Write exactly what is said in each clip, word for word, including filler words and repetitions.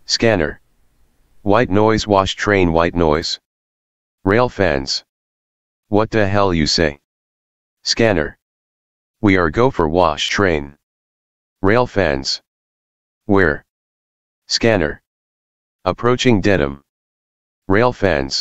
Scanner. White noise wash train white noise. Rail fans. What the hell you say? Scanner. We are go for wash train. Rail fans. Where? Scanner. Approaching Dedham. Rail fans.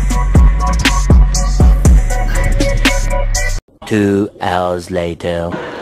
Two hours later.